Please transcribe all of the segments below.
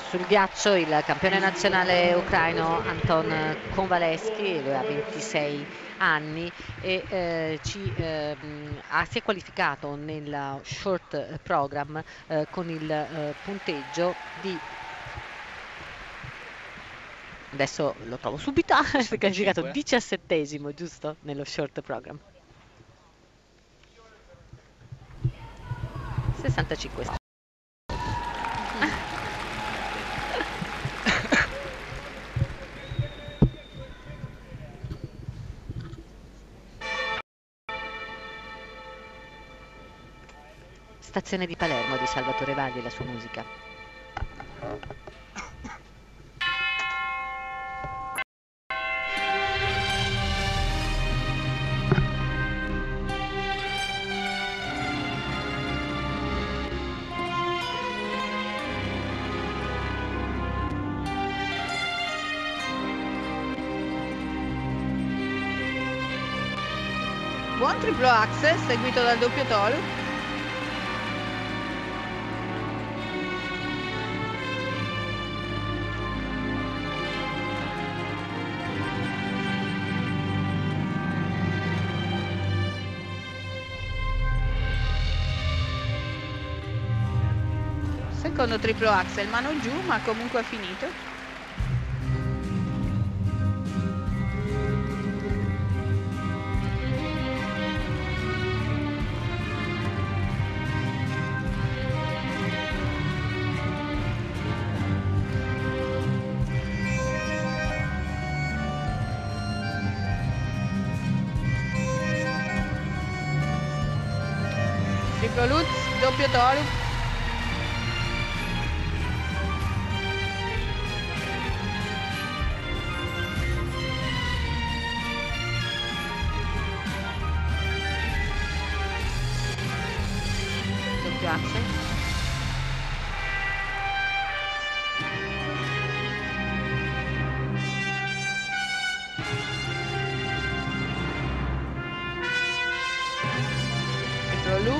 sul ghiaccio il campione nazionale ucraino Anton Konvalesky, lui ha 26 anni e si è qualificato nel short program con il punteggio di, adesso lo trovo subito, perché ha girato 17esimo, giusto, nello short program. 65. Stazione di Palermo di Salvatore Valli, la sua musica. Buon triplo axel seguito dal doppio tolu. Secondo triplo axel, mano giù, ma comunque ha finito. Triplo lutz, doppio tolu. Doppio axel. Triplo loop.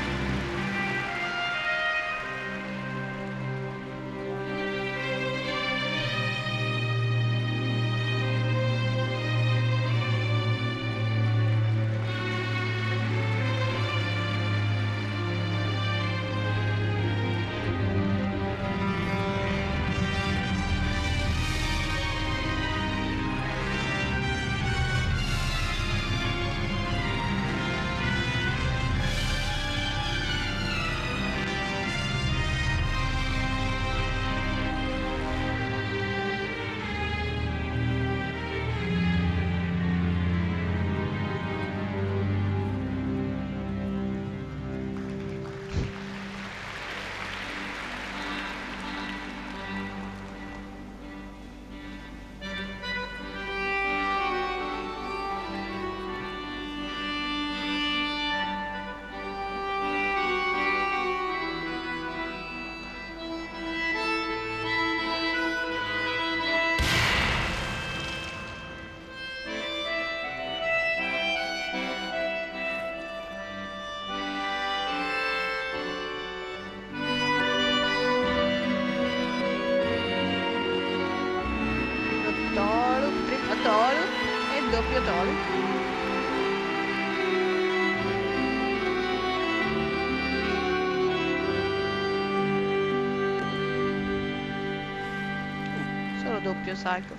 Triplo tolu e doppio tolu. Solo doppio Salkov.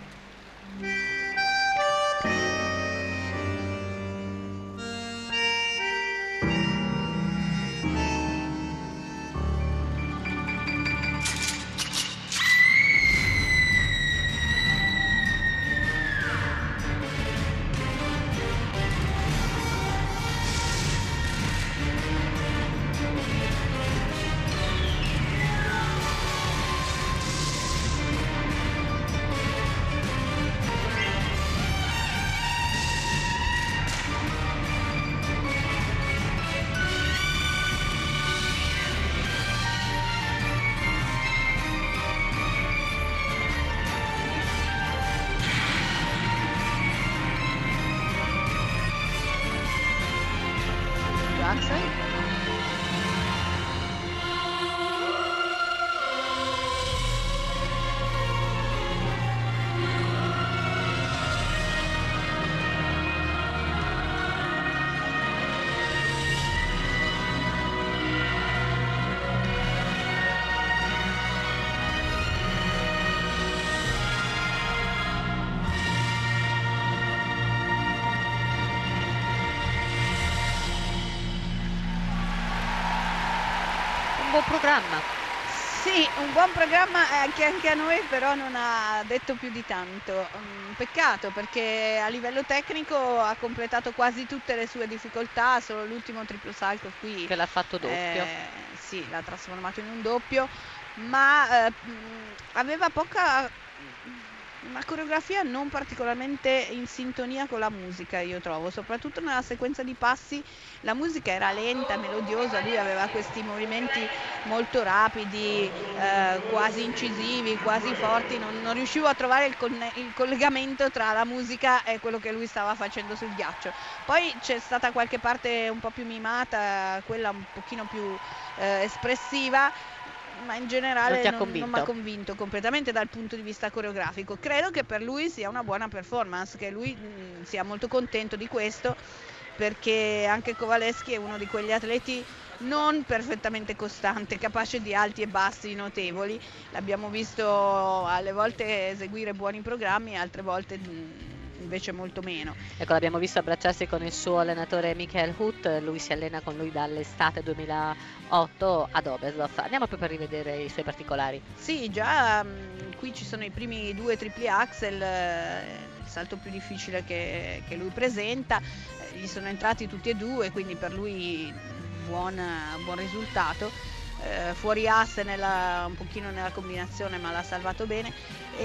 Axel. buon programma. Sì, un buon programma che anche a noi però non ha detto più di tanto. Peccato, perché a livello tecnico ha completato quasi tutte le sue difficoltà, solo l'ultimo triplo salto qui Che l'ha fatto doppio. sì, l'ha trasformato in un doppio, ma aveva una coreografia non particolarmente in sintonia con la musica, io trovo, soprattutto nella sequenza di passi. La musica era lenta, melodiosa, lui aveva questi movimenti molto rapidi, quasi incisivi, quasi forti, non riuscivo a trovare il collegamento tra la musica e quello che lui stava facendo sul ghiaccio. Poi c'è stata qualche parte un po' più mimata, quella un pochino più espressiva, ma in generale non mi ha convinto completamente dal punto di vista coreografico. Credo che per lui sia una buona performance, che lui sia molto contento di questo, perché anche Kowalewski è uno di quegli atleti non perfettamente costante, capace di alti e bassi notevoli. L'abbiamo visto alle volte eseguire buoni programmi, altre volte invece molto meno. Ecco, l'abbiamo visto abbracciarsi con il suo allenatore Michael Huth, lui si allena con lui dall'estate 2008 ad Oberstdorf. Andiamo proprio a rivedere i suoi particolari. Sì, già qui ci sono i primi 2 tripli axel, il salto più difficile che lui presenta, gli sono entrati tutti e due, quindi per lui buon risultato. Fuori asse un pochino nella combinazione, ma l'ha salvato bene.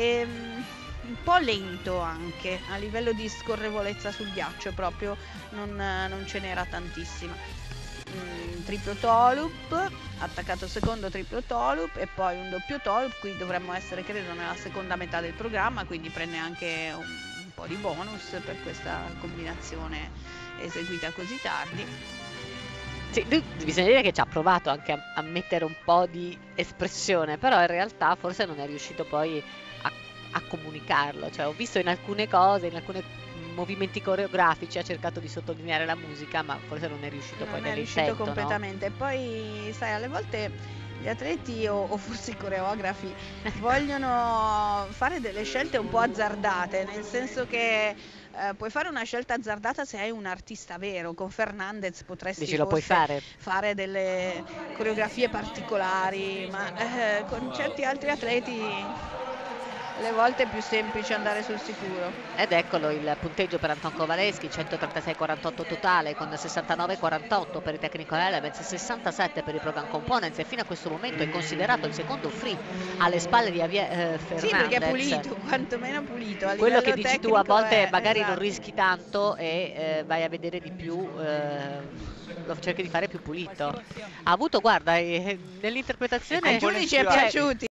Un po' lento anche a livello di scorrevolezza sul ghiaccio, proprio non ce n'era tantissima. Triplo toe loop, attaccato secondo triplo toe loop e poi un doppio toe loop. Qui dovremmo essere, credo, nella seconda metà del programma, quindi prende anche un po' di bonus per questa combinazione eseguita così tardi. Sì, bisogna dire che ci ha provato anche a mettere un po' di espressione, però in realtà forse non è riuscito poi a comunicarlo. Cioè, ho visto in alcune cose, in alcuni movimenti coreografici ha cercato di sottolineare la musica, ma forse non è riuscito poi nell'intento. Non è riuscito completamente. No? Poi, sai, alle volte gli atleti o forse i coreografi vogliono fare delle scelte un po' azzardate, nel senso che puoi fare una scelta azzardata se hai un artista vero. Con Fernandez potresti fare delle coreografie particolari, ma con certi altri atleti alle volte è più semplice andare sul sicuro. Ed eccolo il punteggio per Anton Kowalewski, 136,48 totale con 69,48 per i Technical Elements, 67 per i Program Components, e fino a questo momento è considerato il secondo free alle spalle di Fernandez. Sì, perché è pulito, quantomeno pulito. Quello che dici tu, a volte magari non rischi tanto e vai a vedere di più, lo cerchi di fare più pulito. Ha avuto, guarda, nell'interpretazizione ai giudici è piaciuti.